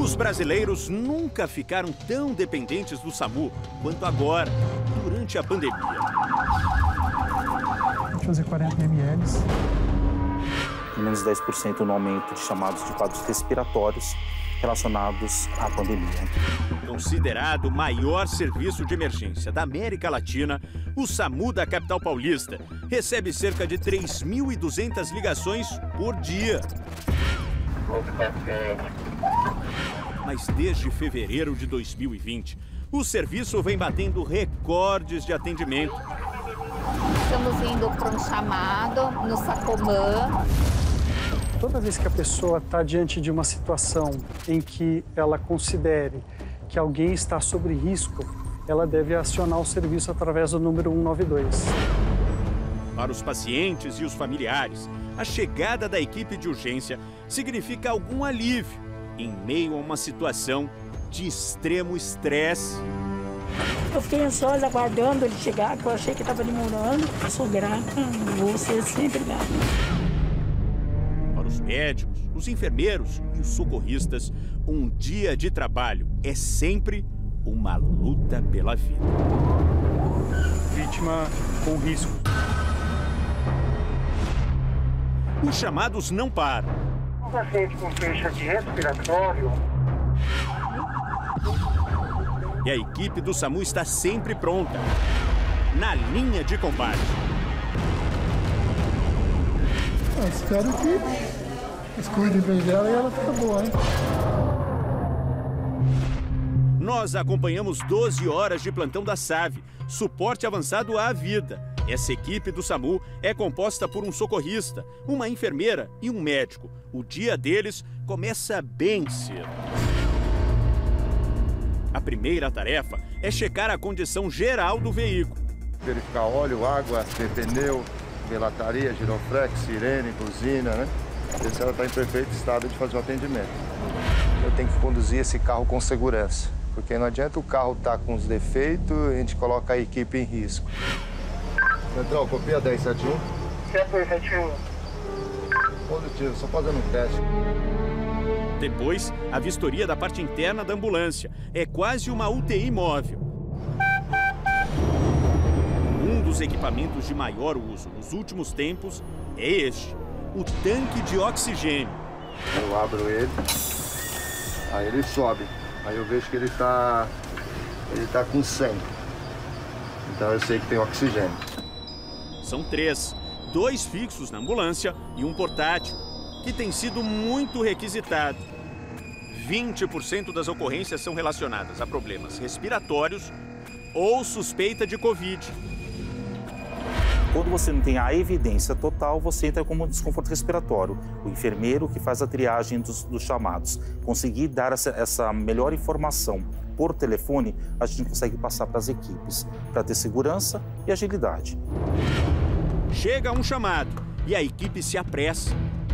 Os brasileiros nunca ficaram tão dependentes do SAMU quanto agora, durante a pandemia. Vou fazer 40 ml. Menos 10% no aumento de chamados de quadros respiratórios relacionados à pandemia. Considerado o maior serviço de emergência da América Latina, o SAMU da capital paulista recebe cerca de 3.200 ligações por dia. Mas desde fevereiro de 2020, o serviço vem batendo recordes de atendimento. Estamos indo para um chamado no Sacomã. Toda vez que a pessoa está diante de uma situação em que ela considere que alguém está sob risco, ela deve acionar o serviço através do número 192. Para os pacientes e os familiares, a chegada da equipe de urgência significa algum alívio em meio a uma situação de extremo estresse. Eu fiquei ansiosa aguardando ele chegar, porque eu achei que estava demorando. Eu sou grata, vou ser sempre grata. Para os médicos, os enfermeiros e os socorristas, um dia de trabalho é sempre uma luta pela vida. Vítima com risco. Os chamados não param. Um paciente com queixa de respiratório. E a equipe do SAMU está sempre pronta, na linha de combate. Espero que eles cuidem bem dela e ela fica boa, hein? Nós acompanhamos 12 horas de plantão da SAVE, suporte avançado à vida. Essa equipe do SAMU é composta por um socorrista, uma enfermeira e um médico. O dia deles começa bem cedo. A primeira tarefa é checar a condição geral do veículo. Verificar óleo, água, pneu, velataria, giroflex, sirene, buzina, né? Ver se ela está em perfeito estado de fazer o atendimento. Eu tenho que conduzir esse carro com segurança, porque não adianta o carro estar com os defeitos e a gente coloca a equipe em risco. Central, copia 1071. 771. Positivo, só fazendo um teste. Depois, a vistoria da parte interna da ambulância. É quase uma UTI móvel. Um dos equipamentos de maior uso nos últimos tempos é este, o tanque de oxigênio. Eu abro ele, aí ele sobe. Aí eu vejo que ele tá com 100. Então eu sei que tem oxigênio. São 3, 2 fixos na ambulância e um portátil, que tem sido muito requisitado. 20% das ocorrências são relacionadas a problemas respiratórios ou suspeita de Covid. Quando você não tem a evidência total, você entra como desconforto respiratório. O enfermeiro que faz a triagem dos chamados. Conseguir dar essa melhor informação por telefone, a gente consegue passar para as equipes, para ter segurança e agilidade. Chega um chamado e a equipe se apressa.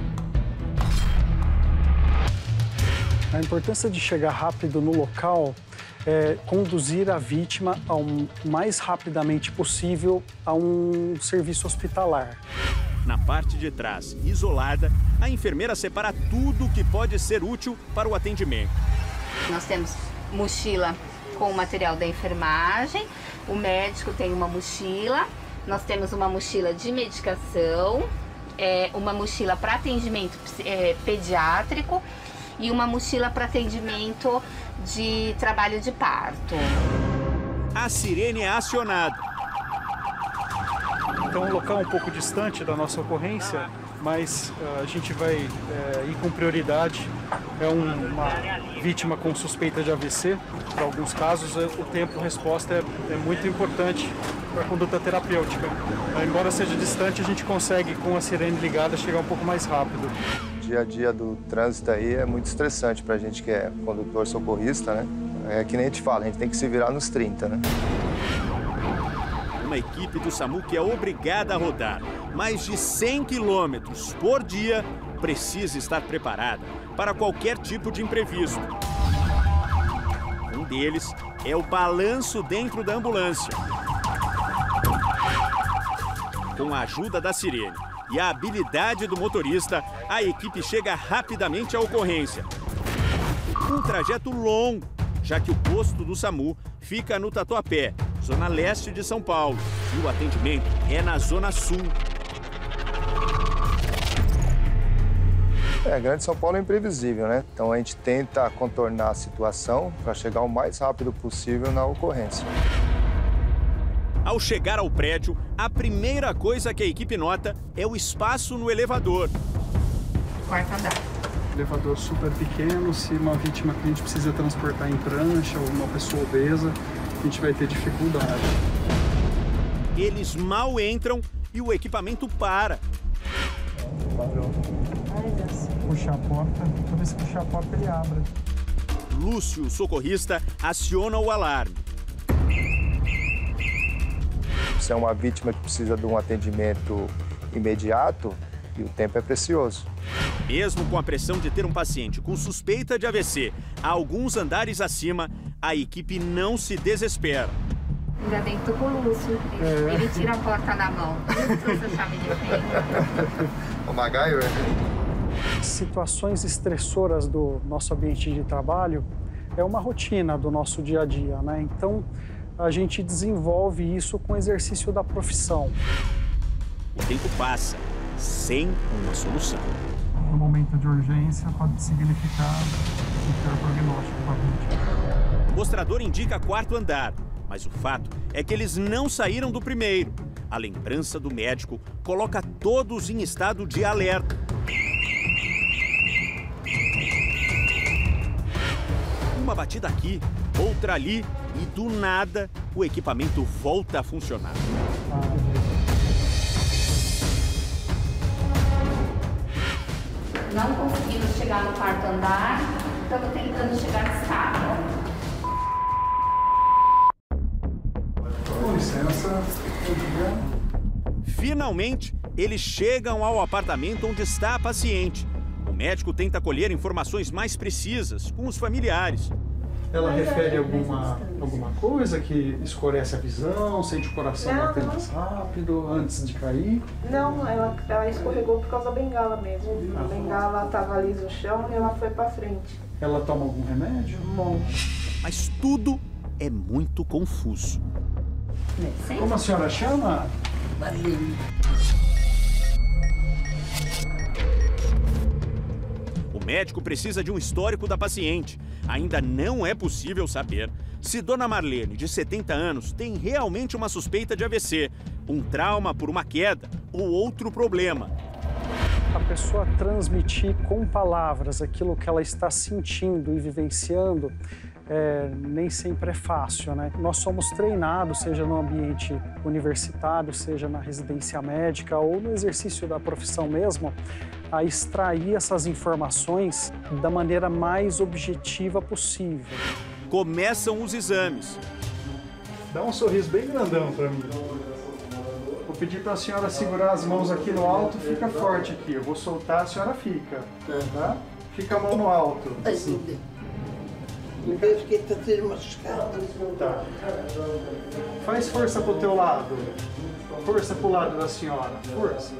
A importância de chegar rápido no local é conduzir a vítima ao mais rapidamente possível a um serviço hospitalar. Na parte de trás, isolada, a enfermeira separa tudo que pode ser útil para o atendimento. Nós temos mochila com o material da enfermagem, o médico tem uma mochila, nós temos uma mochila de medicação, uma mochila para atendimento pediátrico e uma mochila para atendimento de trabalho de parto. A sirene é acionada. Então, um local um pouco distante da nossa ocorrência, mas a gente vai ir com prioridade. É uma vítima com suspeita de AVC. Para alguns casos, o tempo-resposta é muito importante para a conduta terapêutica. Embora seja distante, a gente consegue, com a sirene ligada, chegar um pouco mais rápido. O dia a dia do trânsito aí é muito estressante para a gente que é condutor socorrista, né? É que nem a gente fala, a gente tem que se virar nos 30, né? Uma equipe do SAMU que é obrigada a rodar mais de 100 quilômetros por dia precisa estar preparada para qualquer tipo de imprevisto. Um deles é o balanço dentro da ambulância. Com a ajuda da sirene e a habilidade do motorista, a equipe chega rapidamente à ocorrência. Um trajeto longo, já que o posto do SAMU fica no Tatuapé, zona leste de São Paulo, e o atendimento é na zona sul. A Grande São Paulo é imprevisível, né? Então a gente tenta contornar a situação para chegar o mais rápido possível na ocorrência. Ao chegar ao prédio, a primeira coisa que a equipe nota é o espaço no elevador. Quarto andar. Elevador super pequeno, se uma vítima que a gente precisa transportar em prancha ou uma pessoa obesa, a gente vai ter dificuldade. Eles mal entram e o equipamento para. Parou. Puxar a porta, toda vez que puxar a porta ele abre. Lúcio, o socorrista, aciona o alarme. Se é uma vítima que precisa de um atendimento imediato, e o tempo é precioso. Mesmo com a pressão de ter um paciente com suspeita de AVC a alguns andares acima, a equipe não se desespera. Ainda bem que tô com o Lúcio. Ele tira a porta na mão. Ele trouxe a chave de fenda. O MacGyver. Situações estressoras do nosso ambiente de trabalho é uma rotina do nosso dia a dia, né? Então, a gente desenvolve isso com o exercício da profissão. O tempo passa, sem uma solução. No momento de urgência, pode significar um pior prognóstico para a vítima. O mostrador indica quarto andar, mas o fato é que eles não saíram do primeiro. A lembrança do médico coloca todos em estado de alerta. Uma batida aqui, outra ali e do nada o equipamento volta a funcionar. Não conseguimos chegar no quarto andar, estamos tentando chegar de escada. Com licença. Finalmente, eles chegam ao apartamento onde está a paciente. O médico tenta colher informações mais precisas com os familiares. Ela refere alguma coisa que escurece a visão, sente o coração bater mais rápido antes de cair? Não, ela escorregou por causa da bengala mesmo. A bengala estava ali no chão e ela foi para frente. Ela toma algum remédio? Bom. Mas tudo é muito confuso. Como a senhora chama? Marlene. O médico precisa de um histórico da paciente. Ainda não é possível saber se Dona Marlene, de 70 anos, tem realmente uma suspeita de AVC, um trauma por uma queda ou outro problema. A pessoa transmitir com palavras aquilo que ela está sentindo e vivenciando nem sempre é fácil, né? Nós somos treinados, seja no ambiente universitário, seja na residência médica ou no exercício da profissão mesmo, a extrair essas informações da maneira mais objetiva possível. Começam os exames. Dá um sorriso bem grandão para mim. Vou pedir para a senhora segurar as mãos aqui no alto, fica forte aqui. Eu vou soltar, a senhora fica, tá? Fica a mão no alto. Assim. Me vejo que está sendo machucado. Tá. Faz força pro teu lado. Força pro lado da senhora. Força.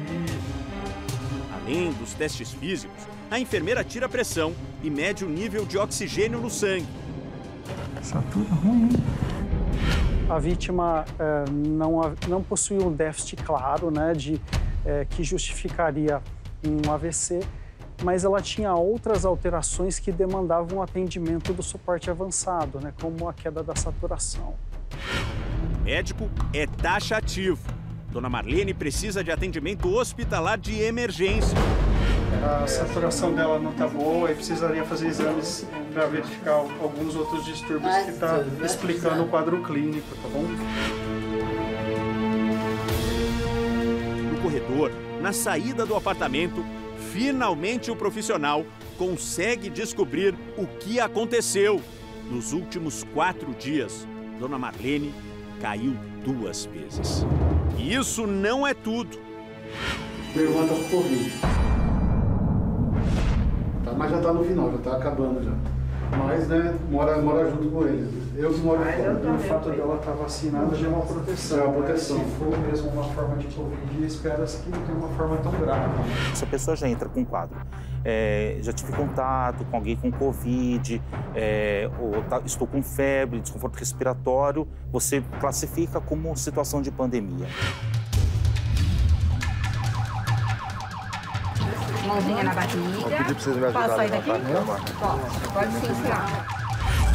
Além dos testes físicos, a enfermeira tira a pressão e mede o nível de oxigênio no sangue. Está tudo ruim. A vítima não possui um déficit claro, né, que justificaria um AVC, mas ela tinha outras alterações que demandavam o atendimento do suporte avançado, né, como a queda da saturação. O médico é taxativo. Dona Marlene precisa de atendimento hospitalar de emergência. A saturação dela não está boa e precisaria fazer exames para verificar alguns outros distúrbios que está explicando o quadro clínico, tá bom? No corredor, na saída do apartamento, finalmente o profissional consegue descobrir o que aconteceu. Nos últimos 4 dias, Dona Marlene caiu 2 vezes. E isso não é tudo. Meu irmão tá com Covid. Tá, mas já tá no final, já tá acabando já. Mas, né, mora junto com eles. Eu que moro fora. O fato dela estar vacinada já é uma proteção. É uma proteção. Se for mesmo uma forma de Covid, espera-se que não tenha uma forma tão grave. Se a pessoa já entra com quadro, já tive contato com alguém com Covid, estou com febre, desconforto respiratório, você classifica como situação de pandemia. Mãozinha na barriga. Vou pedir para vocês me ajudarem. Posso sair daqui? Pode sim, senhora.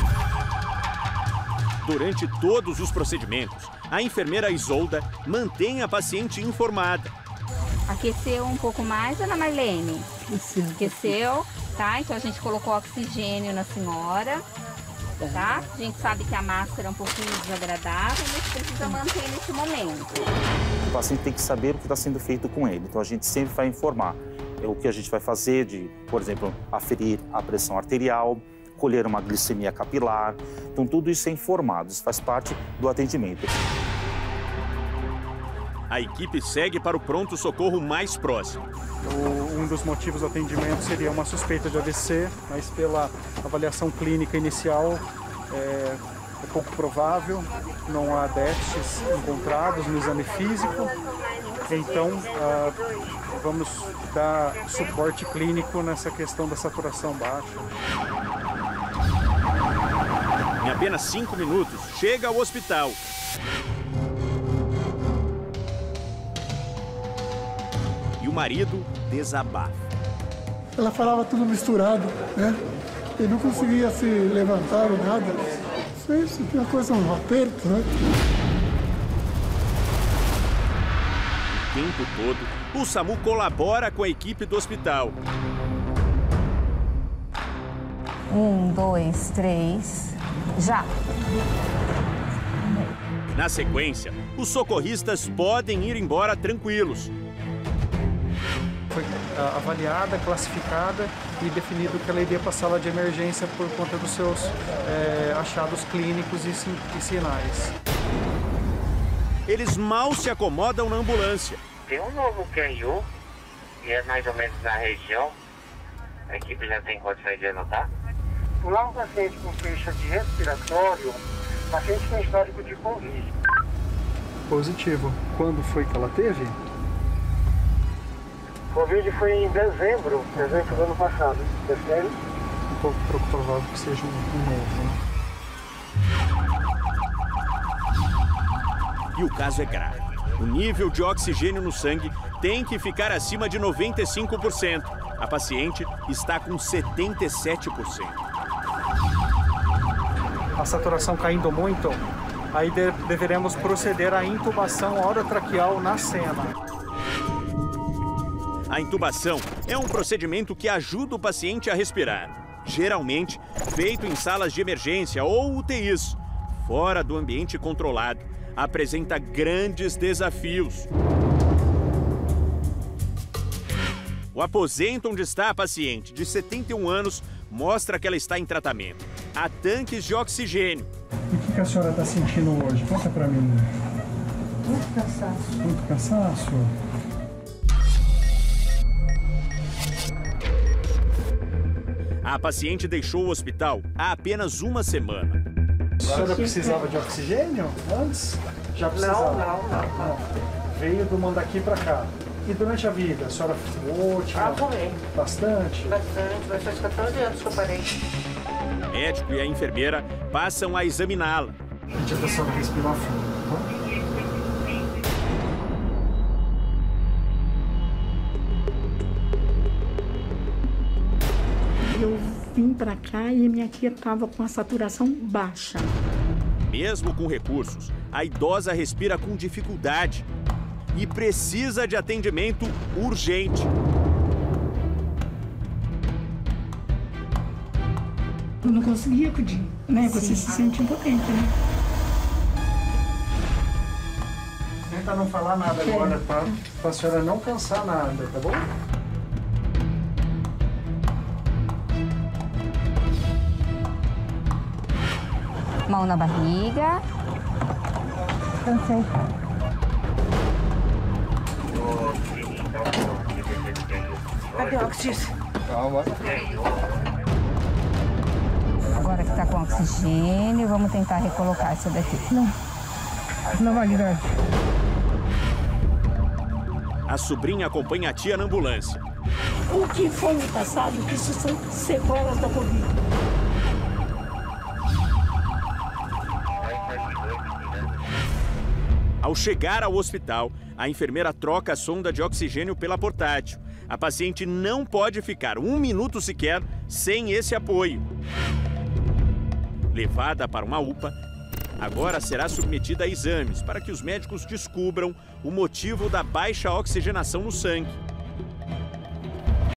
Durante todos os procedimentos, a enfermeira Isolda mantém a paciente informada. Aqueceu um pouco mais, Ana Marlene? Aqueceu, tá? Então a gente colocou oxigênio na senhora, tá? A gente sabe que a máscara é um pouquinho desagradável, mas precisa manter nesse momento. O paciente tem que saber o que está sendo feito com ele, então a gente sempre vai informar o que a gente vai fazer de, por exemplo, aferir a pressão arterial, colher uma glicemia capilar. Então, tudo isso é informado, isso faz parte do atendimento. A equipe segue para o pronto-socorro mais próximo. Um dos motivos do atendimento seria uma suspeita de AVC, mas pela avaliação clínica inicial é pouco provável, não há déficits encontrados no exame físico. Então, vamos dar suporte clínico nessa questão da saturação baixa. Em apenas 5 minutos, chega ao hospital. E o marido desabafa. Ela falava tudo misturado, né? E não conseguia se levantar ou nada. Isso é uma coisa, um aperto, né? O tempo todo, o SAMU colabora com a equipe do hospital. 1, 2, 3, já! Na sequência, os socorristas podem ir embora tranquilos. Foi avaliada, classificada e definido que ela iria para a sala de emergência por conta dos seus achados clínicos e sinais. Eles mal se acomodam na ambulância. Tem um novo QU, que é mais ou menos na região. A equipe já tem condições de anotar? Lá um paciente com queixa de respiratório, paciente com histórico de Covid. Positivo. Quando foi que ela teve? Covid foi em dezembro do ano passado. Terceiro? Um pouco provável que seja um novo, né? E o caso é grave. O nível de oxigênio no sangue tem que ficar acima de 95%. A paciente está com 77%. A saturação caindo muito, aí deveremos proceder à intubação orotraqueal na cena. A intubação é um procedimento que ajuda o paciente a respirar. Geralmente feito em salas de emergência ou UTIs, fora do ambiente controlado. Apresenta grandes desafios. O aposento onde está a paciente, de 71 anos, mostra que ela está em tratamento. Há tanques de oxigênio. E o que a senhora está sentindo hoje? Conta para mim. Muito cansaço. Muito cansaço? A paciente deixou o hospital há apenas uma semana. A senhora precisava de oxigênio antes? Já precisava? Não. Veio do Mandaqui para cá. E durante a vida, a senhora ficou ótima? Também. Bastante? Bastante. Vai fazer 14 anos que eu parei. O médico e a enfermeira passam a examiná-la. Preste atenção no respirar fundo, tá? Eu vim para cá e minha tia estava com a saturação baixa. Mesmo com recursos, a idosa respira com dificuldade e precisa de atendimento urgente. Eu não conseguia acudir, né? Você se sente impotente, né? Tenta não falar nada agora, tá? Pra senhora não cansar nada, tá bom? Mão na barriga. Cansei. Cadê o oxigênio? Calma. que está com oxigênio. Vamos tentar recolocar essa daqui. Não vai grande. A sobrinha acompanha a tia na ambulância. O que foi no passado, que isso são sequelas da Covid. Ao chegar ao hospital, a enfermeira troca a sonda de oxigênio pela portátil. A paciente não pode ficar 1 minuto sequer sem esse apoio. Levada para uma UPA, agora será submetida a exames para que os médicos descubram o motivo da baixa oxigenação no sangue.